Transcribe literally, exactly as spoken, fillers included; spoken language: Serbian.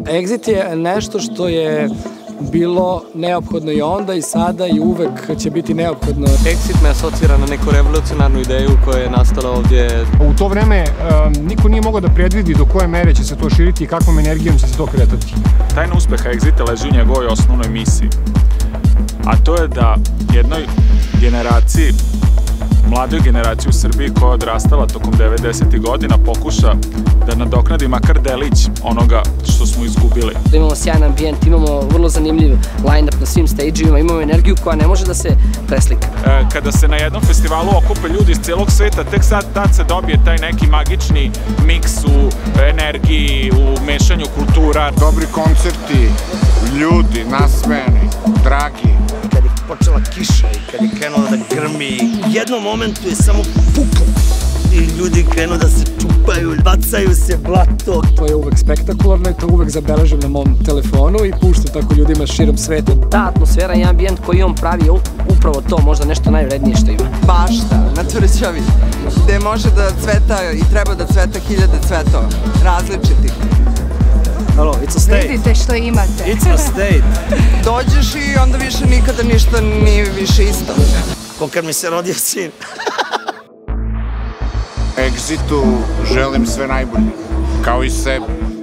Exit je nešto što je bilo neophodno i onda i sada i uvek će biti neophodno. Exit me asocira na neku revolucionarnu ideju koja je nastala ovdje. U to vreme niko nije mogao da predvidi do koje mere će se to širiti i kakvom energijom će se to kretati. Tajna uspeha Exita leži u njegovoj osnovnoj misiji, a to je da jednoj generaciji, mladoj generaciji u Srbiji koja je odrastala tokom devedesetih godina pokuša da nadoknadi makar delić onoga što smo izgubili. Imamo sjajan ambijent, imamo vrlo zanimljiv line-up na svim stage-ima, imamo energiju koja ne može da se preslika. E, kada se na jednom festivalu okupe ljudi iz celog sveta, tek sad tad se dobije taj neki magični miks u energiji, u mešanju kultura. Dobri koncerti, ljudi nasmejani, dragi. Kad je počela kiša i kad je krenulo da grmi, u jednom momentu je samo puklo i ljudi krenu da se čupaju, bacaju se blato. To je uvek spektakularno i to uvek zabeležam na mom telefonu i puštam tako ljudima širom sveta. Ta atmosfera i ambijent koji on pravi je upravo to, možda nešto najvrednije što ima. Bašta na Tvrđavi, gde može da cveta i treba da cveta hiljade cvetova, različitih. Halo, it's a state. Vidite što imate. It's a state. Dođeš i onda više nikada ništa nije više isto. Ko kad mi se rodio sin. Exitu želim sve najbolje, kao i sebi.